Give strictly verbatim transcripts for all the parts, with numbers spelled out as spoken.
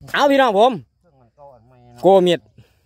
เอาพี่น้องผมโกมิด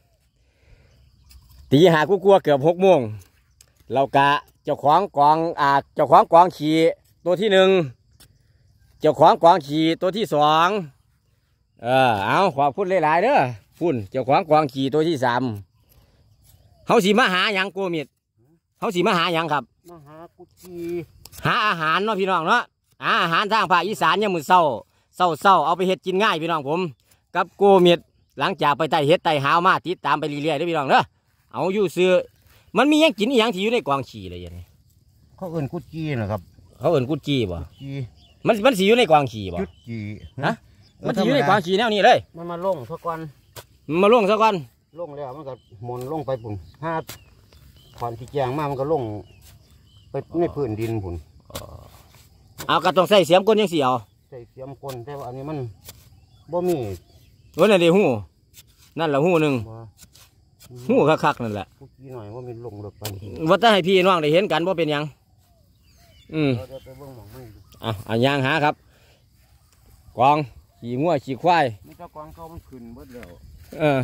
ตีหากูกลัวเกือบหกโมงเรากะเจ้าของกองอ่าเจ้าของกองขี่ตัวที่หนึ่งเจ้าของกองขี่ตัวที่สองเออเอาขอพูดหลายๆเด้อพูดเจ้าของกองขี่ตัวที่สามเขาสีมาหาอย่างโกมิดเขาสีมาหาอย่างครับมาหากุจีหาอาหารเนาะพี่น้องเนาะอาหารทางภาคอีสานยังมือเศร้าเศร้าเศร้าเอาไปเฮ็ดกินง่ายพี่น้องผมกับโกมิดหลังจากไปไต่เฮ็ดไต่หาวมาติดตามไปเรื่อยๆเด้อพี่น้องเด้อเอาอยู่ซื้อมันมียังกินอีหยังที่อยู่ในกองฉี่เลยยังไงเขาเอิ้นกุจีนะครับเขาเอิ้นกุจีบ่มันมันสีอยู่ในกองฉี่บ่กุจีฮะมันสีอยู่ในกองฉี่แนวนี้เลยมันมาลงสักวันมาลงสักวันลงแล้วมันก็หมุนลงไปปุ่นห้าขอนที่แจงมามันก็ลงไปในพื้นดินปุ่นเอากระต้องใส่เสียมก้นยังเสียวใส่เสียมก้นแต่ว่าอันนี้มันบ่มีวันนั้นเดี๋ยวหูนั่นแหละหูหนึ่งหูคักๆนั่นแหละกุจีหน่อยว่ามีลงเลิกไปว่าจะให้พี่น้องได้เห็นกันว่าเป็นยังอืมอ่ะอ่ะยางหาครับกองขี่งัวขี่ควายมันจะกองเขามันขึ้นเบิดแล้วเออ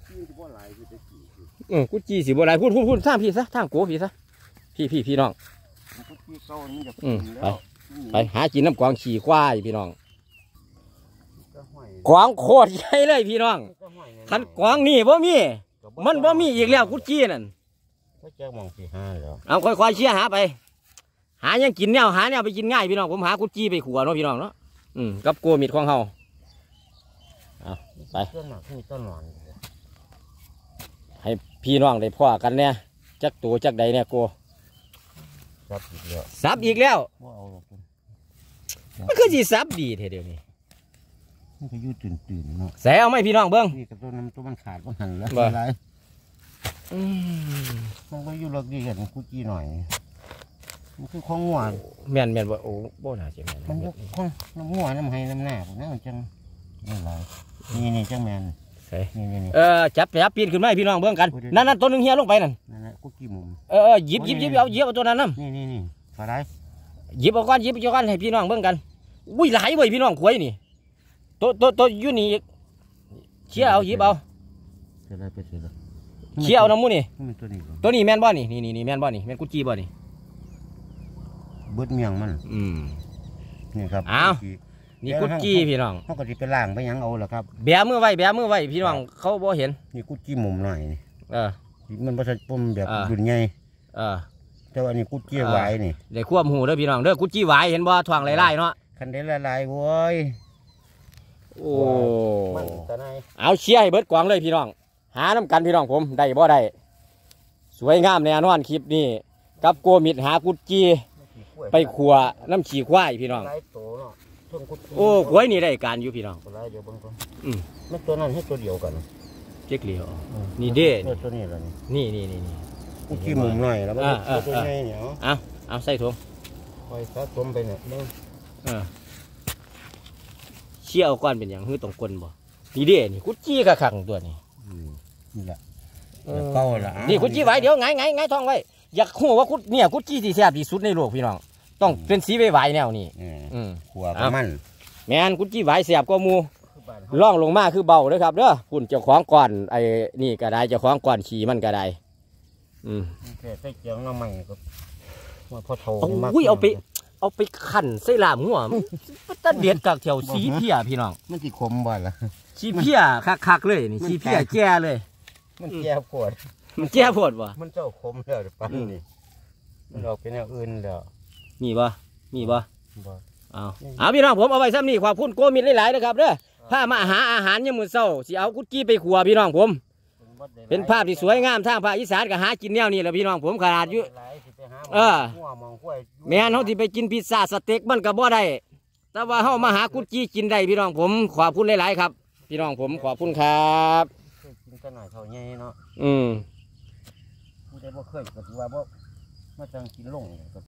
เออกุจีสิบ่หลายพูดพูดพูดทางพี่ซะทางโกพี่ซะพี่พี่พี่น้องอืมไปไปหากินน้ำกองขี่ควายพี่น้องกองโคตรใหญ่เลยพี่น้องขันกองนี่บ่มีมันบ่มีอีกแล้วกุจีนั่นเอาค่อยๆเชี่ยหาไปหายังกินแนวหาแนวไปกินง่ายพี่น้องผมหากุจีไปขัวเนาะพี่น้องเนาะอืมกับโกมิดของเฮาเอาไปให้พี่น้องได้พ่อกันเนี่ยจักตัวจักใดเนี่ยโกซับอีกแล้วมันคือจีซับดีเท่เดียวนี้มันก็ยู่ตื่นตื่นเนาะแสเอาไหมพี่น้องเบิ้งนี่กับตัวน้ำตัวมันขาดมันหันแล้วอะไรมันก็ยู่เลิกดีกันกุจีหน่อยมันคือของงัวแม่นแม่นว่าโอ้โบน่าจะแม่นมันยกของน้ำงัวน้ำไห้น้ำหน้าผมนั่นจังนี่ไรนี่นี่จังแมนนี่นี่เออจับจับปีนขึ้นมาพี่น้องเบื้องกันนั่นนั่นตัวนึงเฮียลงไปนั่นนั่นแหละกุจีมุมเออหยิบหยิบหยิบเอาหยิบเอาตัวนั้นน้ำนี่นี่นี่อะไรหยิบเอาก้อนหยิบเอาก้อนให้พี่น้องเบื้องกันอุ้ยหลายเว้ยพี่น้องขวยนี่ตัวตัวตัวยุ่นี่เชี่ยเอาหยิบเอาเชี่ยเอาน้ำมูนี่ตัวนี้แม่นบ่นี่นี่นี่นี่แม่นบ่นี่แม่นกุจีบ่นี่เบิดเมียงมันอืมนี่ครับอ้าวนี่กุจีพี่น้องเขาก็จะไปล่างไปยังเอาเหรอครับแบมือไว้แบมือไว้พี่น้องเขาบ่เห็นนี่กุจีมุมหน่อยนี่เออมันประชาชนแบบดุนใหญ่เออแต่ว่านี่กุจีไว้นี่เดี๋ยวควบหูเด้อพี่น้องเด้อกุจีไว้เห็นบ่ทวงไล่ๆเนาะคันเดลลายๆโว้ยโอ้เอาเชี่ยให้เบิดกวางเลยพี่น้องหาน้ำกันพี่น้องผมได้บ่ได้สวยงามแน่นอนคลิปนี้กับโกมิดหากุจีไปขัวน้ำฉี่ควายพี่น้องโอ้ควายนี่ได้การอยู่พี่น้องอืมไม่ตัวนั้นให้ตัวเดียวกันเจ๊กเหลียวนี่เด้ตัวนี้แล้วนี่นี่นี่นี่กุจีมุมหน่อยแล้วมันตัวใหญ่เนี่ยเอาเอาใส่ถุงคอยซัดถุงไปเนี่ยเออเชี่ยเอาก้อนเป็นอย่างหื้อตรงก้นบ่นี่เด้นี่กุจีกระขังตัวนี้นี่แหละเก้าละนี่กุจีไว้เดี๋ยวไงไงไงท้องไว้อยากหัวว่ากุเนี่ยกุจีที่แซ่บที่สุดในโลกพี่น้องต้องเป็นสีใบๆแนวนี้อืมขัวประมันแมนกุจีไว้แซ่บก็มูล่องลงมาคือเบาเลยครับเด้อคุณเจ้าของก่อนไอ้นี่ก็ได้เจ้าของก่อนขี่มันก็ได้อืมใส่เจียงน้ำใหม่ก็พอโถอุ้ยเอาไปเอาไปขั่นใส่ลามหัวตัดเด็ดกับแถวสีเพียพี่น้องมันจีคมบ่อยละสีเพียคักๆเลยนี่สีเพียแก่เลยมันแก่ปวดมันแก่ปวดวะมันเจ้าคมแล้วปั้นนี่มันออกเป็นแนวอื่นแล้วมีบ่มีบ่เอาเอาพี่น้องผมเอาไว้ซ้ำนี่ขอบคุณโกมิดหลายๆนะครับเด้อผ้ามาหาอาหารยังมือเศร้าสิเอากุดกี้ไปขัวพี่น้องผมเป็นภาพที่สวยงามทางภาคอีสานก็หากินแนวนี้แหละพี่น้องผมขนาดอยู่เออแม่นเขาที่ไปกินพิซซ่าสเต็กมันก็บ่ได้แต่ว่าเขามาหากุดกี้กินได้พี่น้องผมขอบคุณหลายๆครับพี่น้องผมขอบคุณครับกินกันหน่อยเท่านี้เนาะอืมผู้ใดบ่เคยก็ถือว่าบ่มาจังกินลง